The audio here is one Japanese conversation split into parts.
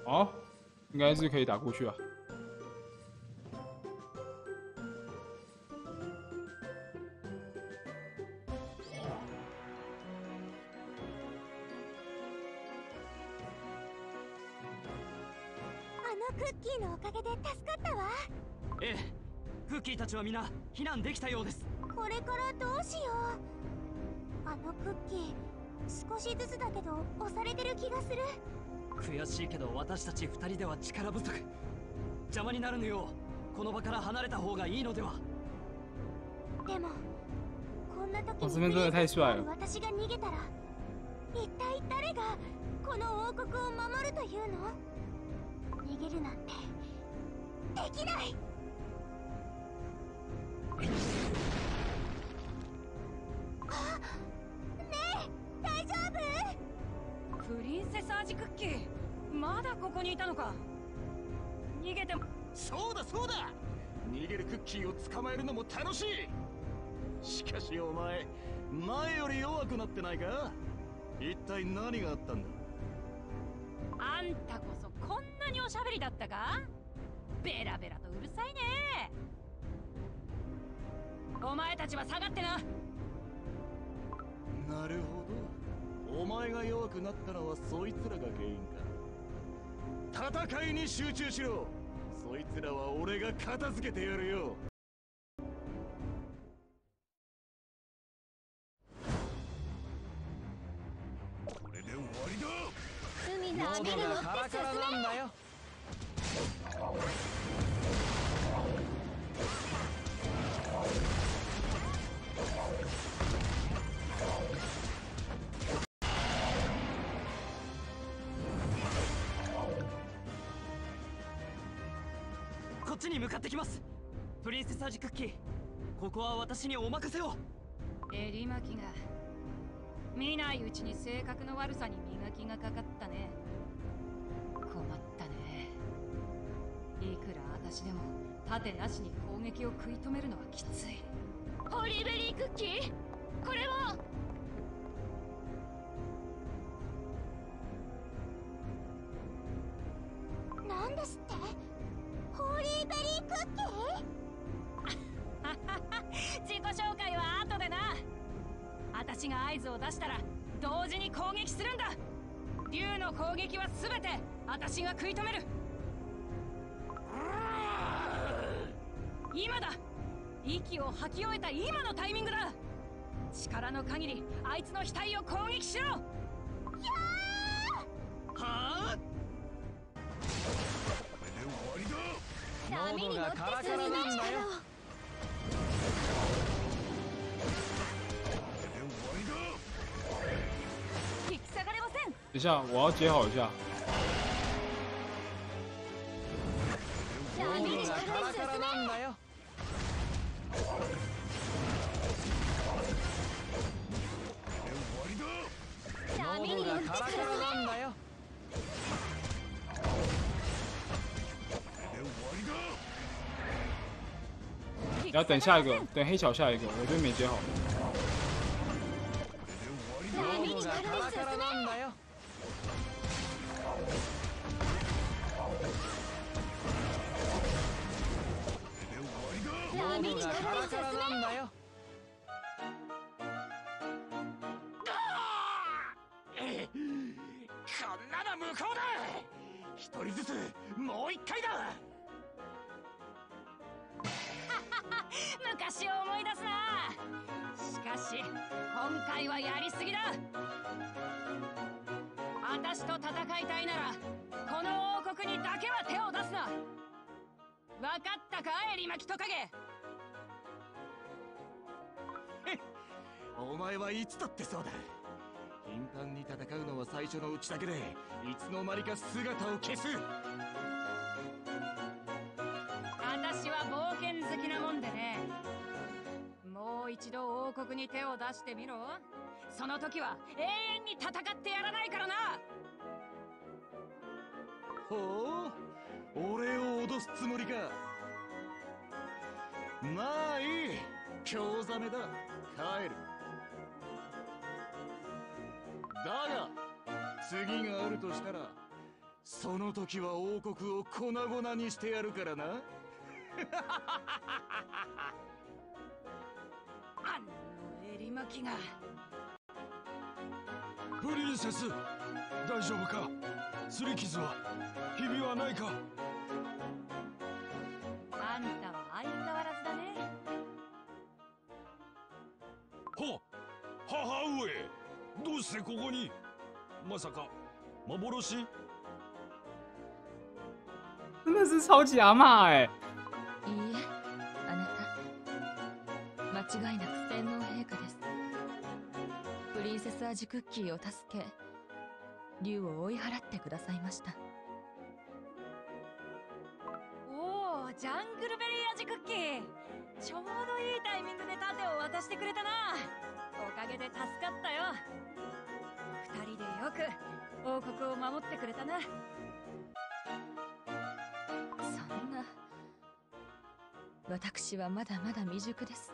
哦，应该是可以打过去啊。 クッキーのおかげで助かったわ。 ええ、クッキーたちは皆避難できたようです。 これからどうしよう。あのクッキー少しずつだけど押されてる気がする。 悔しいけど私たち2人では力不足。邪魔になるのようこの場から離れた方がいいのでは。 でもこんな時にプリンセスに私が逃げたら一体誰がこの王国を守るというの？逃げるなんてできない。あ、ねえ大丈夫？ プリンセス味クッキーまだここにいたのか。逃げても。 そうだそうだ、逃げるクッキーを捕まえるのも楽しい。しかしお前前より弱くなってないか？一体何があったんだ？ あんたこそこんなにおしゃべりだったか？ベラベラとうるさいね。お前たちは下がってな。 なるほど、お前が弱くなったのはそいつらが原因か。戦いに集中しろ。そいつらは俺が片付けてやるよ。これで終わりだ。 海の上がるのってカラカラなんだよ。こっちに向かってきます。プリンセス味クッキー、ここは私にお任せを。 襟巻きが見ないうちに性格の悪さに磨きがかかったね。困ったね。いくら私でも盾なしに攻撃を食い止めるのはきつい。ホリーベリークッキー、これを。 なんですって？ホーリーベリークッキー？ 自己紹介は後でな。私が合図を出したら同時に攻撃するんだ。竜の攻撃は全て私が食い止める。今だ。息を吐き終えた今のタイミングだ。力の限りあいつの額を攻撃しろ。 はあ、これで終わりだ。 波に乗ってカラカラなんだよ。 引き下がれません。 等一下，我要接好一下。 波に乗ってカラカラなんだよ。 波に乗ってカラカラなんだよ。 然后等下一个，等黑桥下一个，我这边没接好。 波に乗ってカラカラなんだよ。 波に乗ってカラカラなんだよ。 こんなの無効だ。一人ずつもう一回だ。 昔を思い出すな。しかし今回はやりすぎだ。私と戦いたいならこの王国にだけは手を出すな。分かったか、襟巻きトカゲ。 お前はいつだってそうだ。頻繁に戦うのは最初のうちだけでいつの間にか姿を消す。 私は冒険好きなもんでね。もう一度王国に手を出してみろ。その時は永遠に戦ってやらないからな。 ほう、俺を脅すつもりか。まあいい、興ざめだ。帰る。だが次があるとしたらその時は王国を粉々にしてやるからな。 あの襟巻きが。 プリンセス、大丈夫か？擦り傷は、ひびはないか？ あんたは相変わらずだね。 母上、どうしてここに？まさか幻？ 真的是超级阿嬷哎！ いいえ、あなた間違いなく天皇陛下です。プリンセス味クッキーを助け、竜を追い払ってくださいました。 おお、ジャングルベリー味クッキー。ちょうどいいタイミングで盾を渡してくれたな。おかげで助かったよ。二人でよく王国を守ってくれたな。 そんな、私はまだまだ未熟です。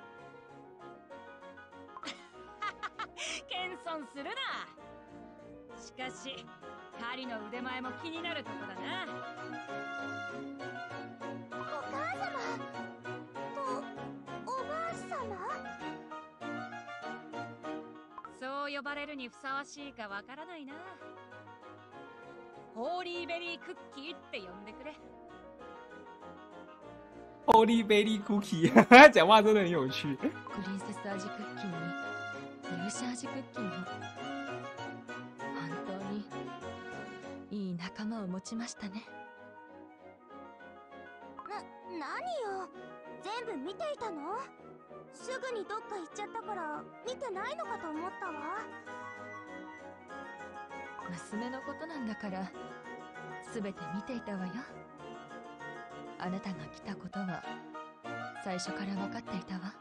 謙遜するな。しかし狩りの腕前も気になるとこだな。 お母様とおばあ様。 そう呼ばれるにふさわしいかわからないな。ホーリーベリークッキーって呼んでくれ。 Holy Baby Cookie， 讲话真的很有趣。 プリンセス味クッキーに勇者味クッキーも本当にいい仲間を持ちましたね。 何よ、全部見ていたの？すぐにどっか行っちゃったから見てないのかと思ったわ。 娘のことなんだから全て見ていたわよ。あなたが来たことは最初から分かっていたわ。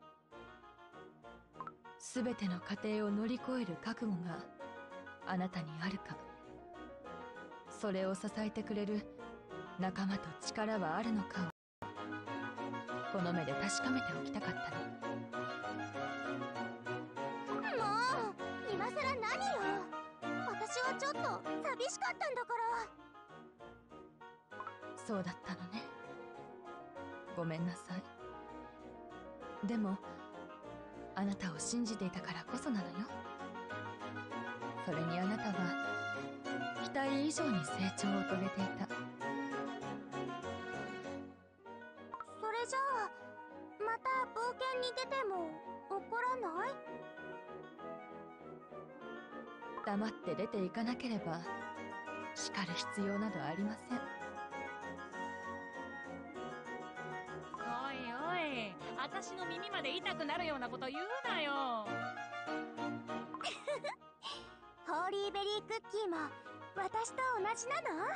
全ての過程を乗り越える覚悟があなたにあるか、それを支えてくれる仲間と力はあるのかをこの目で確かめておきたかったの。 もう今さら何よ。私はちょっと寂しかったんだから。 そうだったのね。ごめんなさい。でもあなたを信じていたからこそなのよ。それにあなたは期待以上に成長を遂げていた。 それじゃあまた冒険に出ても怒らない？ 黙って出ていかなければ叱る必要などありません。 おいおい、私の耳まで痛くなるようなこと言うなよ。 ホーリーベリークッキーも私と同じなの？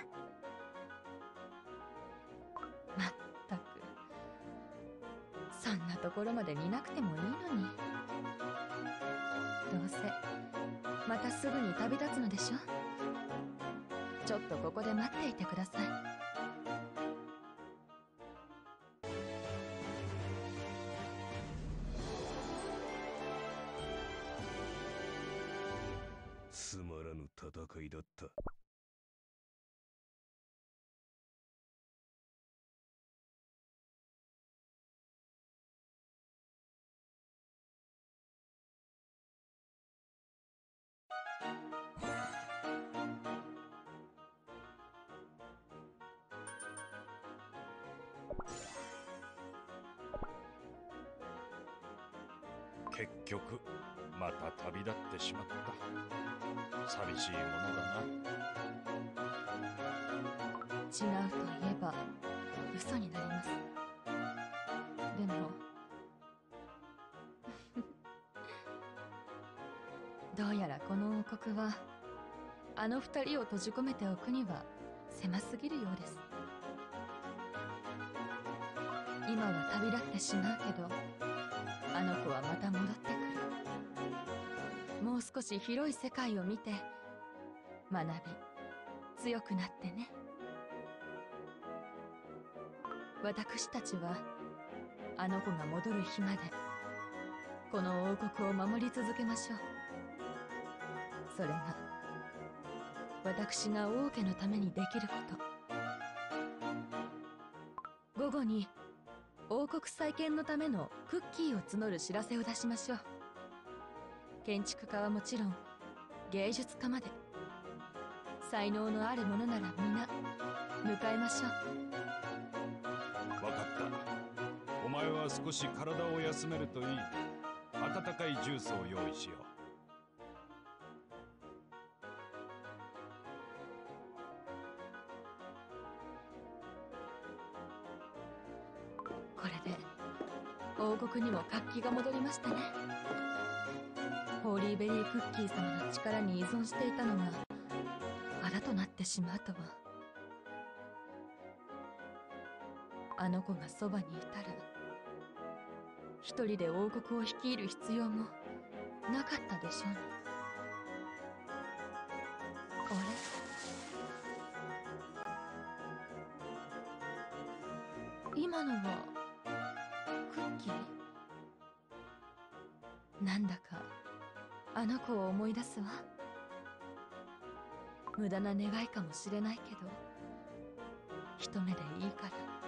まったく、そんなところまで似なくてもいいのに。どうせまたすぐに旅立つのでしょ。ちょっとここで待っていてください。 つまらぬ戦いだった。 結局また旅立ってしまった。寂しいものだな。 違うといえば嘘になります。でもどうやらこの王国はあの二人を閉じ込めておくには狭すぎるようです。今は旅立ってしまうけど、あの子はまた戻ってくる。もう少し広い世界を見て学び強くなってね。私たちはあの子が戻る日までこの王国を守り続けましょう。それが私が王家のためにできること。午後に王国再建のためのクッキーを募る知らせを出しましょう。建築家はもちろん芸術家まで、才能のある者なら皆迎えましょう。 分かった。お前は少し体を休めるといい。温かいジュースを用意しよう。 これで王国にも活気が戻りましたね。ホーリーベリークッキー様の力に依存していたのがあだとなってしまうとは。あの子がそばにいたら一人で王国を率いる必要もなかったでしょうね。あれ、今のはクッキー？なんだかあの子を思い出すわ。無駄な願いかもしれないけど、一目でいいから